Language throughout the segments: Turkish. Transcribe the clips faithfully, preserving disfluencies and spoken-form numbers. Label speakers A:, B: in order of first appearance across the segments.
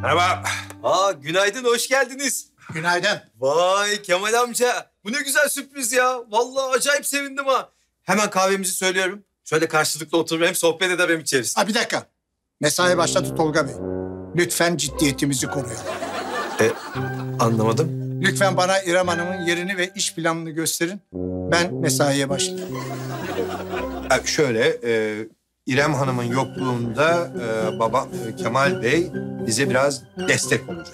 A: Merhaba. Aa, günaydın, hoş geldiniz.
B: Günaydın.
A: Vay Kemal amca, bu ne güzel sürpriz ya. Vallahi acayip sevindim ha. Hemen kahvemizi söylüyorum. Şöyle karşılıklı oturup hem sohbet eder hem içeriz.
B: Ha bir dakika. Mesai başladı Tolga Bey. Lütfen ciddiyetimizi koruyalım.
A: E, anlamadım.
B: Lütfen bana İrem Hanım'ın yerini ve iş planını gösterin. Ben mesaiye başlayayım.
C: E, şöyle, e, İrem Hanım'ın yokluğunda e, baba e, Kemal Bey bize biraz destek olacak.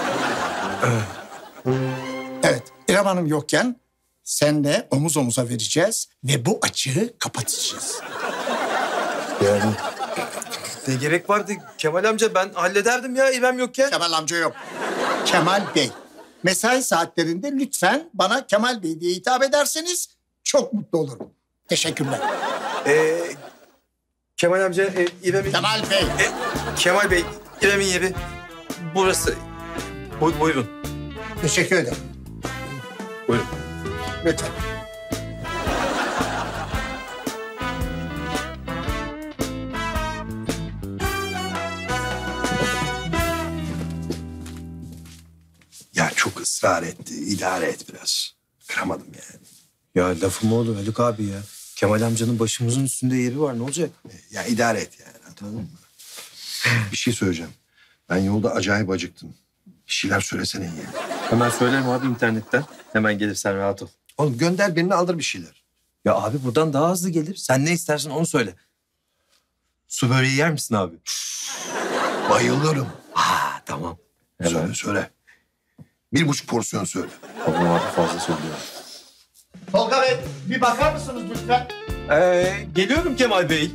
B: Evet, İrem Hanım yokken senle omuz omuza vereceğiz ve bu açığı kapatacağız.
A: Yani ne gerek vardı Kemal amca, ben hallederdim ya İrem yokken.
B: Kemal amca yok. Kemal Bey. Mesai saatlerinde lütfen bana Kemal Bey diye hitap ederseniz çok mutlu olurum. Teşekkürler.
A: Ee, Kemal amca, e, İrem'in...
B: Kemal Bey.
A: E, Kemal Bey, İrem'in yeri burası. Bu, buyurun.
B: Teşekkür ederim.
A: Buyurun.
B: Lütfen.
C: Ya çok ısrar etti, idare et biraz. Kıramadım yani.
A: Ya lafım oldu Haluk abi ya. Kemal amcanın başımızın üstünde yeri var, ne olacak?
C: Ya idare et yani, tamam mı? Bir şey söyleyeceğim. Ben yolda acayip acıktım. Bir şeyler söylesene ya.
A: Hemen söylerim abi internetten. Hemen gelirsen rahat ol.
C: Oğlum gönder birini aldır bir şeyler.
A: Ya abi buradan daha hızlı gelir. Sen ne istersen onu söyle. Su böreği yer misin abi?
C: Bayılırım.
A: Ha tamam.
C: Söyle söyle. Bir buçuk porsiyon söyle.
A: Tamam abi, fazla söylüyorum.
B: Tolga Bey, bir bakar mısınız lütfen?
A: Ee, geliyorum Kemal Bey.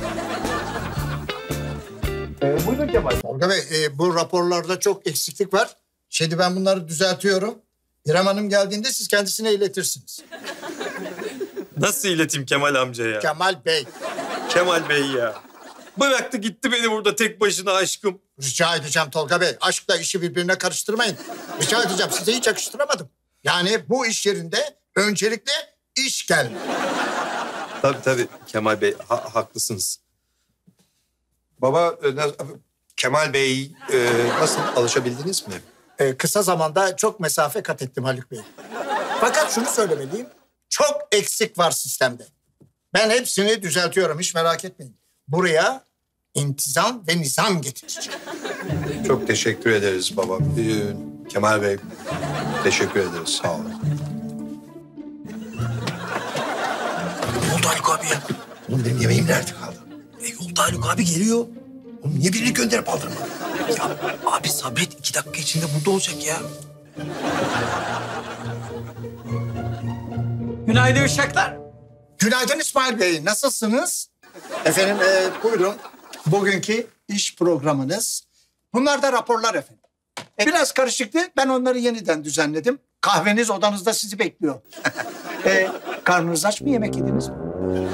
A: Ee, buyurun Kemal.
B: Tolga Bey, e, bu raporlarda çok eksiklik var. Şimdi ben bunları düzeltiyorum. İrem Hanım geldiğinde siz kendisine iletirsiniz.
A: Nasıl ileteyim Kemal amca ya?
B: Kemal Bey,
A: Kemal Bey ya. Bıraktı gitti beni burada tek başına aşkım.
B: rica edeceğim Tolga Bey. Aşkla işi birbirine karıştırmayın. Rica edeceğim, size hiç yakıştıramadım. Yani bu iş yerinde öncelikle iş gelmiyor.
A: Tabii tabii Kemal Bey, ha- haklısınız.
C: Baba, e, na- Kemal Bey e, nasıl, alışabildiniz mi?
B: Ee, kısa zamanda çok mesafe kat ettim Haluk Bey. Fakat şunu söylemeliyim. Çok eksik var sistemde. Ben hepsini düzeltiyorum, hiç merak etmeyin. Buraya intizam ve nizam getireceğim.
C: Çok teşekkür ederiz baba. Ee, Kemal Bey, teşekkür ederiz. Sağ olun.
A: Ne oldu Haluk abi ya?
C: Oğlum benim yemeğim nerede kaldı?
A: E, yolda Haluk abi geliyor.
C: Oğlum niye birini gönderip aldırmadın?
A: Ya abi sabret, iki dakika içinde burada olacak ya.
D: Günaydın uşaklar.
B: Günaydın İsmail Bey, nasılsınız? Efendim e, buyurun. Bugünkü iş programınız. Bunlar da raporlar efendim. E, biraz karışıktı, ben onları yeniden düzenledim. Kahveniz odanızda sizi bekliyor. e, karnınız aç mı, yemek yediniz mi?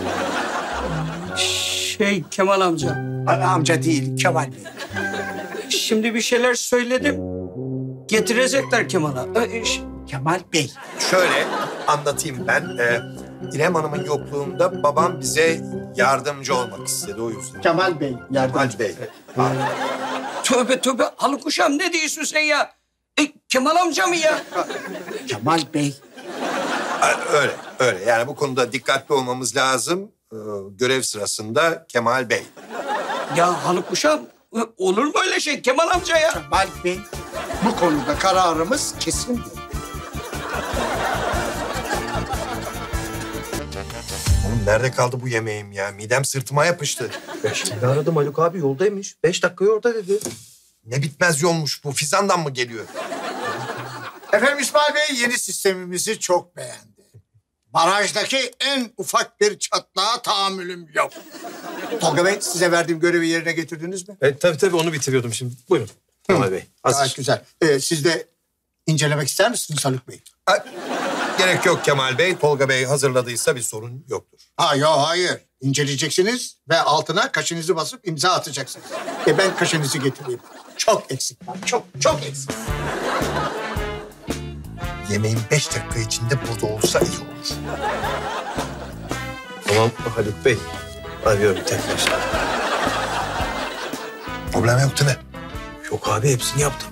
D: Şey Kemal amca,
B: A- amca değil, Kemal Bey.
D: şimdi bir şeyler söyledim. Getirecekler Kemal'a. Ee, ş-
B: Kemal Bey.
C: Şöyle anlatayım ben. Ee, İrem Hanım'ın yokluğunda babam bize yardımcı olmak istedi, o yüzden.
B: Kemal Bey yardım.
C: Kemal Bey.
D: Tövbe tövbe Haluk uşağım, ne diyorsun sen ya? E, Kemal amca mı ya?
B: Kemal Bey.
C: Ha, öyle, öyle. Yani bu konuda dikkatli olmamız lazım. Ee, görev sırasında Kemal Bey.
D: Ya Haluk uşağım, e, olur mu öyle şey Kemal amca ya?
B: Kemal Bey. Bu konuda kararımız kesindir.
C: Oğlum nerede kaldı bu yemeğim ya? Midem sırtıma yapıştı.
A: Şimdi aradım Haluk abi, yoldaymış. Beş dakikayı orada dedi.
C: Ne bitmez yolmuş bu. Fizan'dan mı geliyor?
B: Efendim İsmail Bey yeni sistemimizi çok beğendi. Barajdaki en ufak bir çatlağa tahammülüm yok. Tolga Bey, size verdiğim görevi yerine getirdiniz mi?
A: E, tabii tabii onu bitiriyordum şimdi. Buyurun Kemal Bey. Hazır.
B: Gayet güzel. Ee, siz de incelemek ister misiniz Haluk Bey?
C: Ha, gerek yok Kemal Bey. Tolga Bey hazırladıysa bir sorun yoktur.
B: Ha yok hayır. İnceleyeceksiniz ve altına kaşınızı basıp imza atacaksınız. E ben kaşınızı getireyim. Çok eksik var. Çok çok eksik.
C: Yemeğim beş dakika içinde burada olsa iyi olur.
A: Tamam Haluk Bey. Arıyorum tekrar.
C: Problem yok değil mi?
A: Yok abi hepsini yaptım.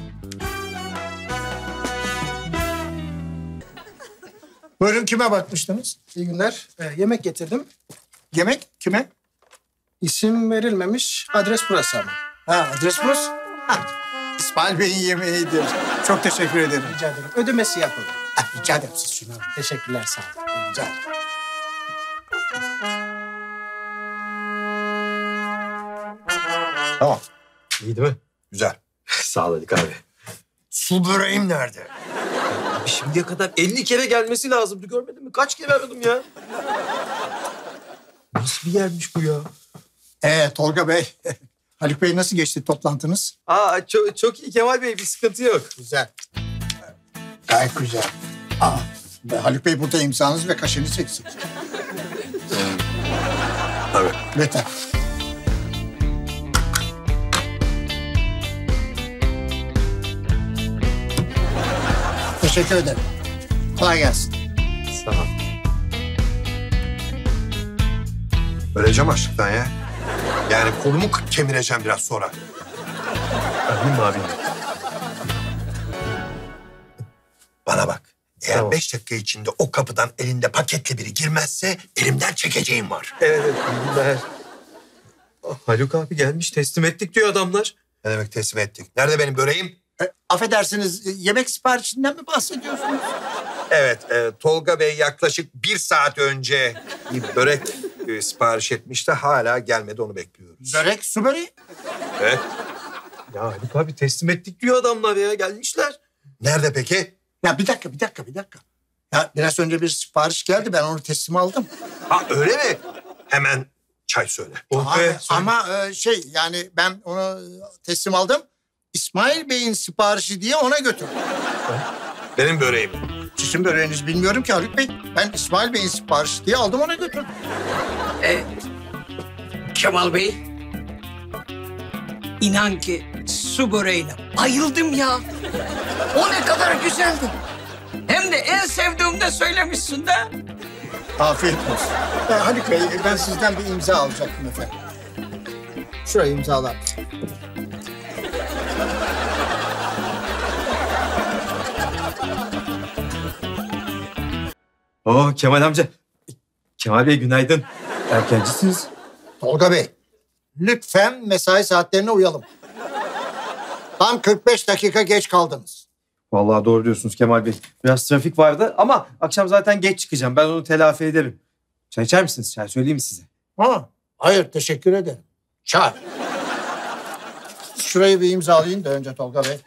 B: Buyurun, kime bakmıştınız?
E: İyi günler. Ee, yemek getirdim.
B: Yemek kime?
E: İsim verilmemiş. Adres burası ama.
B: Ha, adres burası. Ha, İsmail Bey'in yemeğidir. Çok teşekkür ederim.
E: Rica ederim. Ödemesi yapıldı.
B: Ha, rica ederim siz şunu alın.
E: Teşekkürler, sağ olun.
B: Rica ederim.
C: Tamam.
A: İyi değil mi?
C: Güzel.
A: Sağ ol Haluk abi.
C: Su böreğim nerede?
A: Şimdiye kadar elli kere gelmesi lazımdı. Görmedin mi? Kaç kere aradım ya? Nasıl bir yermiş bu ya?
B: Ee, Tolga Bey, Haluk Bey nasıl geçti toplantınız?
A: Aa çok, çok iyi Kemal Bey. Bir sıkıntı yok.
B: Güzel. Gayet güzel. Aa, be, Haluk Bey burada imzanız ve kaşeniz eksik.
C: Tabii.
B: Lütfen. Teşekkür ederim. Kolay gelsin.
A: Sağ ol.
C: Öleceğim açlıktan ya. Yani kolumu kemireceğim biraz sonra.
A: Alayım mı abi?
C: Bana bak. Eğer
A: Tamam.
C: beş dakika içinde o kapıdan elinde paketli biri girmezse elimden çekeceğim var.
A: Evet, evet. Bilgiler. Haluk abi gelmiş. Teslim ettik diyor adamlar.
C: Ne demek teslim ettik? Nerede benim böreğim?
B: E, affedersiniz, e, yemek siparişinden mi bahsediyorsunuz?
C: Evet, e, Tolga Bey yaklaşık bir saat önce bir börek e, sipariş etmişti. Hala gelmedi, onu bekliyoruz.
B: Börek, su böreği.
C: Evet.
A: Ya Haluk abi teslim ettik diyor adamlar ya. Gelmişler.
C: Nerede peki?
B: Ya bir dakika, bir dakika, bir dakika. Ya biraz önce bir sipariş geldi, ben onu teslim aldım.
C: Ha öyle mi? Hemen çay söyle.
A: Oh
B: Abi,
A: be, söyle.
B: ama e, şey yani ben onu e, teslim aldım. İsmail Bey'in siparişi diye ona götürdüm.
C: Benim böreğim.
B: Sizin böreğiniz bilmiyorum ki Haluk Bey. Ben İsmail Bey'in siparişi diye aldım, ona götürdüm.
D: Ee, Kemal Bey, inan ki su böreğine bayıldım ya. O ne kadar güzeldi. Hem de en sevdiğimde söylemişsin de.
B: Afiyet olsun. Ya Haluk Bey, ben sizden bir imza alacaktım efendim. Şurayı imzalar mısın?
A: Oo Kemal amca. Kemal Bey günaydın. Erkencisiniz.
B: Tolga Bey, lütfen mesai saatlerine uyalım. Tam kırk beş dakika geç kaldınız.
A: Vallahi doğru diyorsunuz Kemal Bey. Biraz trafik vardı ama akşam zaten geç çıkacağım. Ben onu telafi ederim. Çay içer misiniz? Çay söyleyeyim mi size?
B: Ha, hayır, teşekkür ederim. Çay. Şurayı bir imzalayın da önce Tolga Bey.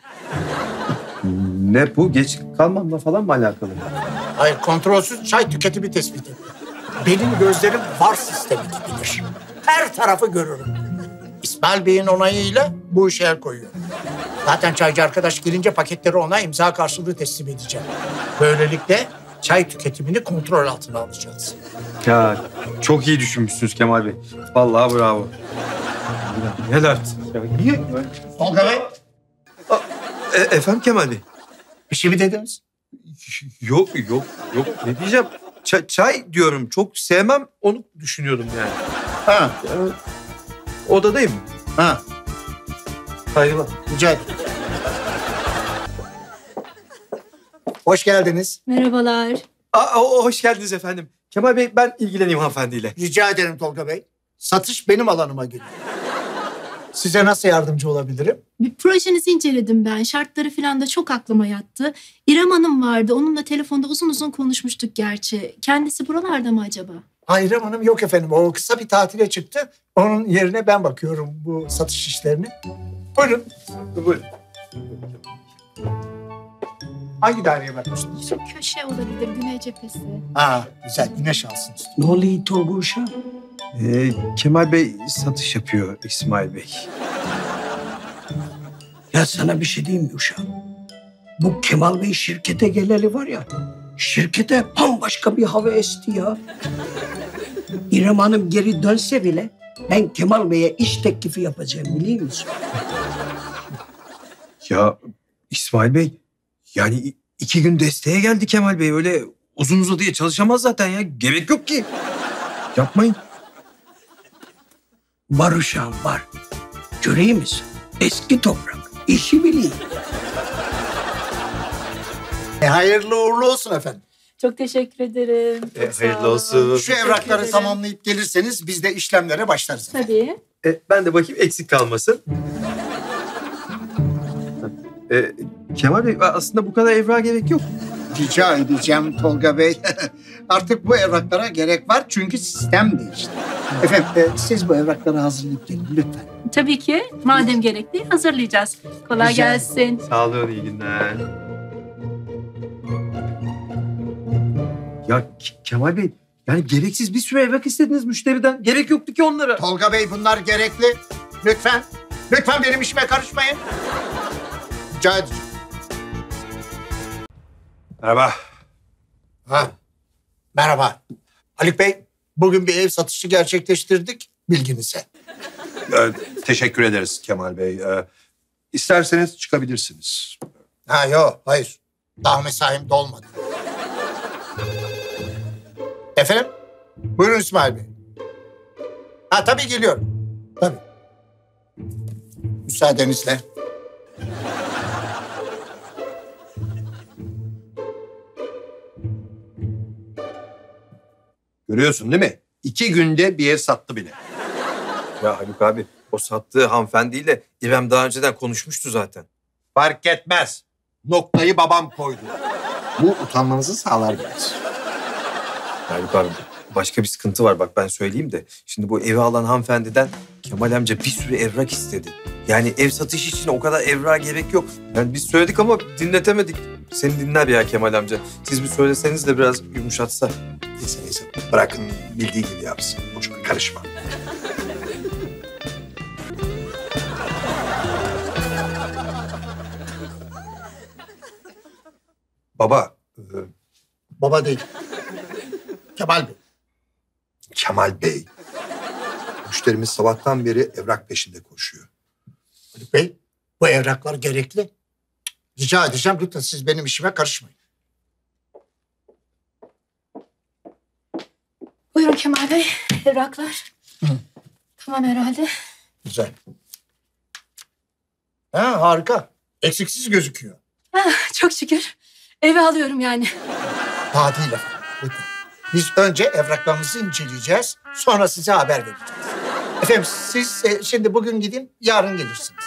A: Ne bu? Geç kalmamla falan mı alakalı?
B: Hayır, kontrolsüz çay tüketimi tespiti. Benim gözlerim var sistemi gibidir. Her tarafı görürüm. İsmail Bey'in onayıyla bu işe el koyuyor. Zaten çaycı arkadaş gelince paketleri ona imza karşılığı teslim edeceğim. Böylelikle çay tüketimini kontrol altına alacağız.
A: Ya çok iyi düşünmüşsünüz Kemal Bey. Vallahi bravo. Ne dert? Ya niye?
B: Tolga Bey,
A: E, efendim Kemal Bey?
B: bir şey mi dediniz?
A: Yok yok yok. Ne diyeceğim? Çay, çay diyorum. Çok sevmem. Onu düşünüyordum yani.
B: Ha,
A: Yani odadayım.
B: ha,
A: Saygılar.
B: rica ederim. Hoş geldiniz.
F: Merhabalar.
A: Aa, o- hoş geldiniz efendim. Kemal Bey ben ilgileneyim hanımefendiyle.
B: Rica ederim Tolga Bey. Satış benim alanıma giriyor. Size nasıl yardımcı olabilirim?
F: Bir projenizi inceledim ben. Şartları falan da çok aklıma yattı. İrem Hanım vardı. Onunla telefonda uzun uzun konuşmuştuk gerçi. Kendisi buralarda mı acaba?
B: Hayır Hanım yok efendim. O kısa bir tatile çıktı. Onun yerine ben bakıyorum bu satış işlerine. Buyurun.
A: Buyurun.
B: Hangi daireye bakmıştınız?
F: Şu köşe olabilir, güney cephesi.
B: Aa, güzel. Güneş alsın istiyorum.
D: Ne oluyor Tolga uşağım?
A: Ee, Kemal Bey satış yapıyor İsmail Bey.
D: Ya sana bir şey diyeyim mi uşağım? Bu Kemal Bey şirkete geleli var ya, şirkete bambaşka bir hava esti ya. İrem Hanım geri dönse bile ben Kemal Bey'e iş teklifi yapacağım, biliyor musun?
A: Ya İsmail Bey yani iki gün desteğe geldi Kemal Bey. Öyle uzun uzadıya çalışamaz zaten ya. Gerek yok ki. Yapmayın.
D: Var uşağım var. Göreyim misin? Eski toprak. işi bileyim.
B: E, hayırlı uğurlu olsun efendim.
F: Çok teşekkür ederim.
A: E,
F: Çok sağ
A: hayırlı
F: olun.
A: olsun.
B: Şu evrakları tamamlayıp gelirseniz biz de işlemlere başlarız efendim.
F: Tabii.
A: E, ben de bakayım eksik kalmasın. E, Kemal Bey aslında bu kadar evrağa gerek yok.
B: Rica edeceğim Tolga Bey. Artık bu evraklara gerek var çünkü sistem değişti. Efendim e, siz bu evrakları hazırlayıp gelin lütfen.
F: Tabii ki. Madem gerekli hazırlayacağız. Kolay
B: Rica
F: gelsin.
A: Sağ olun, iyi günler. Ya Ke- Kemal Bey, yani gereksiz bir sürü evrak istediniz müşteriden. Gerek yoktu ki onlara.
B: Tolga Bey bunlar gerekli. Lütfen. Lütfen benim işime karışmayın. Rica edeceğim.
C: Merhaba.
B: Ha. Merhaba. Haluk Bey, bugün bir ev satışı gerçekleştirdik bilginize.
C: Ee, teşekkür ederiz Kemal Bey. Ee, isterseniz çıkabilirsiniz.
B: Ha yok, hayır. Daha mesaim dolmadı. Efendim? Buyurun İsmail Bey. Ha tabii geliyorum. Tabii. Müsaadenizle.
C: Görüyorsun değil mi? İki günde bir ev sattı bile.
A: Ya Haluk abi, o sattığı hanımefendiyle İrem daha önceden konuşmuştu zaten.
C: Fark etmez. Noktayı babam koydu. Bu utanmanızı sağlar biraz.
A: Haluk abi, başka bir sıkıntı var bak ben söyleyeyim de. Şimdi bu evi alan hanımefendiden Kemal amca bir sürü evrak istedi. Yani ev satışı için o kadar evrağa gerek yok. Yani biz söyledik ama dinletemedik. Seni dinler ya Kemal amca. Siz bir söyleseniz de biraz yumuşatsa.
C: Neyse neyse. Bırakın bildiği gibi yapsın. Boşuna karışma. Baba, e,
B: Baba değil. Kemal Bey.
C: Kemal Bey. Müşterimiz sabahtan beri evrak peşinde koşuyor.
B: Haluk Bey, bu evraklar gerekli. Rica edeceğim lütfen siz benim işime karışmayın.
F: Buyurun Kemal Bey. Evraklar.
B: Hı.
F: Tamam herhalde.
B: Güzel. Ha harika. Eksiksiz gözüküyor.
F: Ah, çok şükür. Eve alıyorum yani.
B: Daha değil efendim. Lütfen. Biz önce evraklarınızı inceleyeceğiz. Sonra size haber vereceğiz. Efendim siz e, şimdi bugün gidin, yarın gelirsiniz.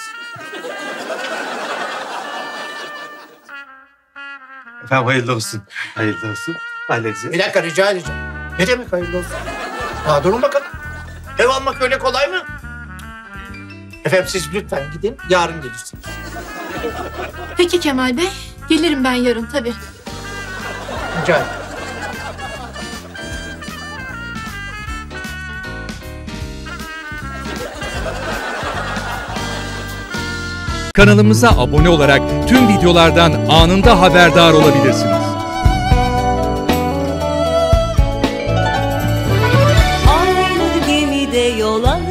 A: Efendim hayırlı olsun. Hayırlı olsun. Halledeceğiz.
B: Bir dakika rica edeceğim. Ne demek hayırlı olsun? Ha, durun bakalım. Ev almak öyle kolay mı? Efendim siz lütfen gidin, yarın gelirsiniz.
F: Peki Kemal Bey. Gelirim ben yarın tabii.
B: Rica ederim.
G: Kanalımıza abone olarak tüm videolardan anında haberdar olabilirsiniz.
H: Aynı gemide yol alır,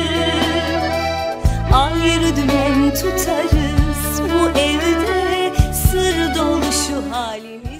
H: ayrı dümen tutarız. Bu evde sır dolu şu halimiz.